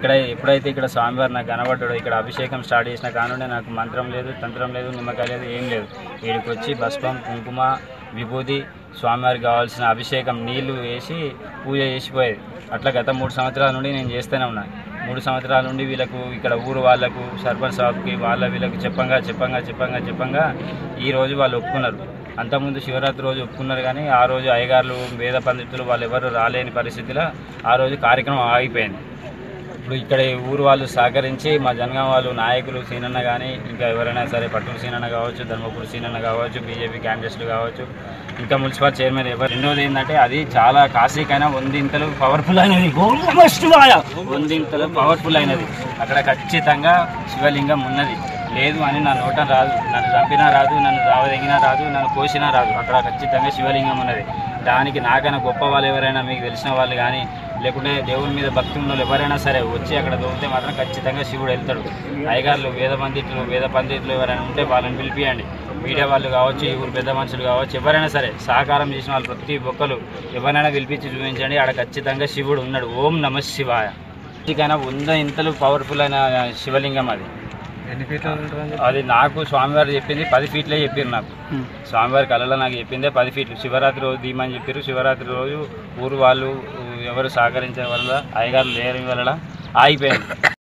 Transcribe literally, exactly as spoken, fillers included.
ఇక్కడ ఎప్పుడైతే ఇక్కడ స్వామివారు నాకు కనబడ్డాడో ఇక్కడ అభిషేకం స్టార్ట్ చేసిన కానుండే నాకు మంత్రం లేదు, తంత్రం లేదు, నిమ్మకాయ లేదు, ఏం లేదు. వీడికి వచ్చి భస్మం, కుంకుమ, విభూతి, స్వామివారికి కావాల్సిన అభిషేకం నీళ్లు వేసి పూజ చేసిపోయేది. అట్లా గత మూడు సంవత్సరాల నుండి నేను చేస్తూనే ఉన్నాను. మూడు సంవత్సరాల నుండి వీళ్ళకు ఇక్కడ ఊరు వాళ్ళకు సర్పంచ్ సాబ్కి వాళ్ళ వీళ్ళకి చెప్పంగా చెప్పంగా చెప్పంగా చెప్పంగా ఈరోజు వాళ్ళు ఒప్పుకున్నారు. అంతకుముందు శివరాత్రి రోజు ఒప్పుకున్నారు, కానీ ఆ రోజు అయ్యగారులు వేద పండితులు వాళ్ళు ఎవరు రాలేని పరిస్థితిలో ఆ రోజు కార్యక్రమం ఆగిపోయింది. ఇప్పుడు ఇక్కడ ఊరు వాళ్ళు సహకరించి మా జనగాం వాళ్ళు నాయకులు సీనన్న కానీ ఇంకా ఎవరైనా సరే పట్టణ సీనన్న కావచ్చు, ధర్మపురి సీనన్న కావచ్చు, బీజేపీ క్యాండిడేట్లు కావచ్చు, ఇంకా మున్సిపల్ చైర్మన్ ఎవరు. రెండోది ఏంటంటే అది చాలా కాశీకైనా వందింతలు పవర్ఫుల్ అయినది, వందింతలు పవర్ఫుల్ అయినది. అక్కడ ఖచ్చితంగా శివలింగం ఉన్నది. లేదు అని నా నోట రాదు, నన్ను చంపినా రాదు, నన్ను రావదగినా రాదు, నన్ను కోసినా రాదు. అక్కడ ఖచ్చితంగా శివలింగం ఉన్నది. దానికి నాకైనా గొప్ప వాళ్ళు ఎవరైనా మీకు తెలిసిన వాళ్ళు కానీ లేకుంటే దేవుని మీద భక్తి ఉన్న వాళ్ళు ఎవరైనా సరే వచ్చి అక్కడ దొరికితే మాత్రం ఖచ్చితంగా శివుడు వెళ్తాడు. అయ్యగారులు వేద పండితులు వేద పండితులు ఎవరైనా ఉంటే వాళ్ళని పిలిపియండి. మీడియా వాళ్ళు కావచ్చు, ఈ ఊరు పెద్ద మనుషులు కావచ్చు, ఎవరైనా సరే సహకారం చేసిన వాళ్ళు ప్రతి ఒక్కరు ఎవరైనా పిలిపించి చూపించండి. అక్కడ ఖచ్చితంగా శివుడు ఉన్నాడు. ఓం నమ శివాయ. ఇకైనా వంద ఇంతలు పవర్ఫుల్ అయిన శివలింగం అది. అది నాకు స్వామివారు చెప్పింది పది ఫీట్లే చెప్పారు. నాకు స్వామివారి కళలో నాకు చెప్పిందే పది ఫీట్లు. శివరాత్రి రోజు దీమని చెప్పారు. శివరాత్రి రోజు ఊరు వాళ్ళు ఎవరు సహకరించే వల్ల అయ్యగారు లేని వల్ల ఆగిపోయింది.